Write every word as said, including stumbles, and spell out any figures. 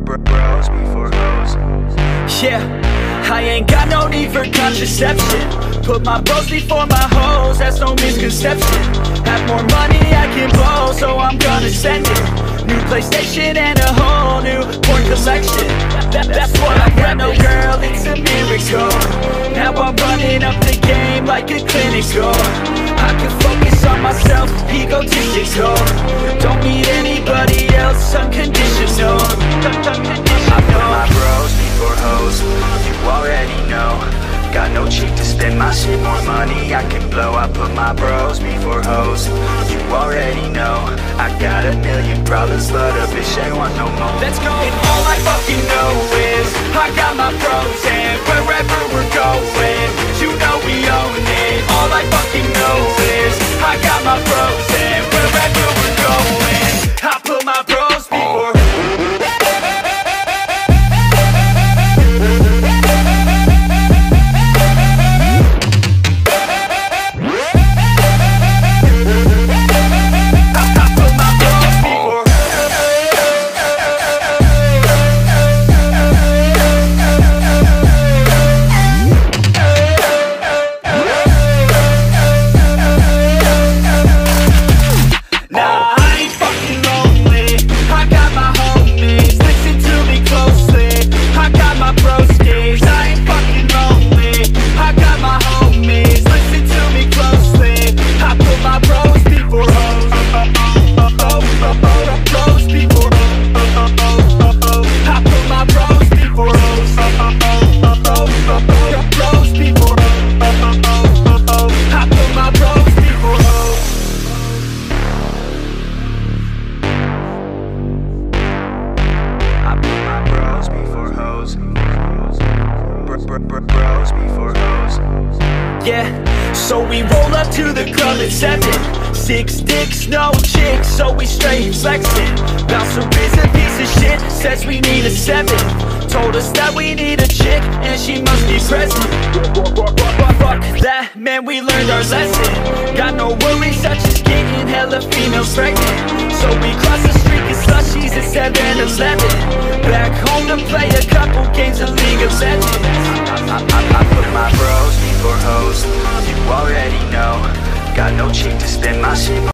Bros before hoes. Yeah, I ain't got no need for contraception. Put my bros before my hoes, that's no misconception. Have more money I can blow, so I'm gonna send it. New PlayStation and a whole new porn collection. that, That's what I got, no girl, it's a miracle. Now I'm running up the game like a clinical. I can focus on myself, egotistical. Don't need anybody else, unconditional. I put my bros before hoes, you already know. Got no cheek to spend my shit, more money I can blow. I put my bros before hoes, you already know. I got a million problems, but a bitch ain't want no more. Let's go! And all I fucking know is I got my bros, and wherever we're going, you know we own it. All I fucking know is I got my bros, and wherever we're going, I put my bros before. Bros before hoes. Yeah, so we roll up to the club at seven. Six dicks, no chicks, so we straight flexing. Bouncer is a piece of shit, says we need a seven. Told us that we need a chick, and she must be present. Fuck that, man, we learned our lesson. Got no worries, such as getting hella females pregnant. So we cross the street, get slushies at seven eleven. Back home to play a couple games of League of Legends. I, I, I put my bros before hoes, you already know. Got no cheek to spend my shit.